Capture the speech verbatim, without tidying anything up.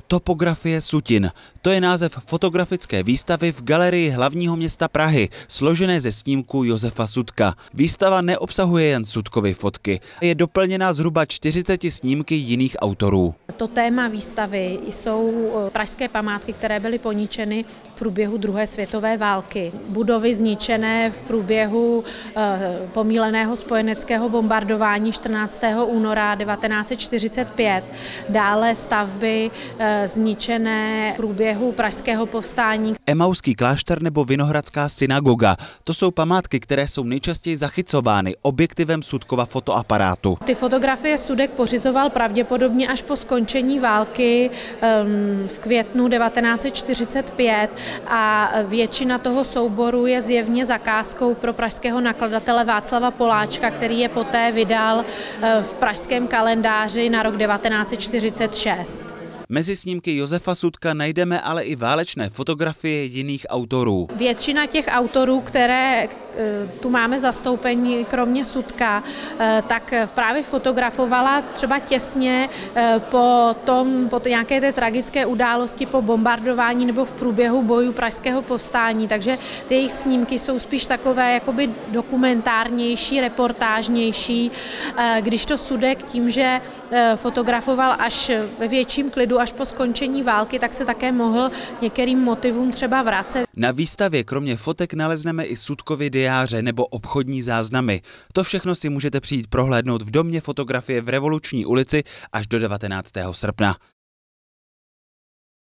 Topografie Sutin. To je název fotografické výstavy v Galerii hlavního města Prahy, složené ze snímků Josefa Sudka. Výstava neobsahuje jen Sudkovy fotky, je doplněna zhruba čtyřiceti snímky jiných autorů. To téma výstavy jsou pražské památky, které byly poničeny v průběhu druhé světové války. Budovy zničené v průběhu pomíleného spojeneckého bombardování čtrnáctého února devatenáct set čtyřicet pět. Dále stavby zničené v průběhu pražského povstání. Emauský klášter nebo Vinohradská synagoga. To jsou památky, které jsou nejčastěji zachycovány objektivem Sudkova fotoaparátu. Ty fotografie Sudek pořizoval pravděpodobně až po skončení války v květnu devatenáct set čtyřicet pět a většina toho souboru je zjevně zakázkou pro pražského nakladatele Václava Poláčka, který je poté vydal v pražském kalendáři na rok devatenáct set čtyřicet šest. Mezi snímky Josefa Sudka najdeme ale i válečné fotografie jiných autorů. Většina těch autorů, které tu máme zastoupení, kromě Sudka, tak právě fotografovala třeba těsně po tom, po nějaké té tragické události, po bombardování nebo v průběhu bojů pražského povstání. Takže ty jejich snímky jsou spíš takové jakoby dokumentárnější, reportážnější, když to Sudek tím, že fotografoval až ve větším klidu, až po skončení války, tak se také mohl některým motivům třeba vracet. Na výstavě kromě fotek nalezneme i Sudkovy diáře nebo obchodní záznamy. To všechno si můžete přijít prohlédnout v domě fotografie v Revoluční ulici až do devatenáctého srpna.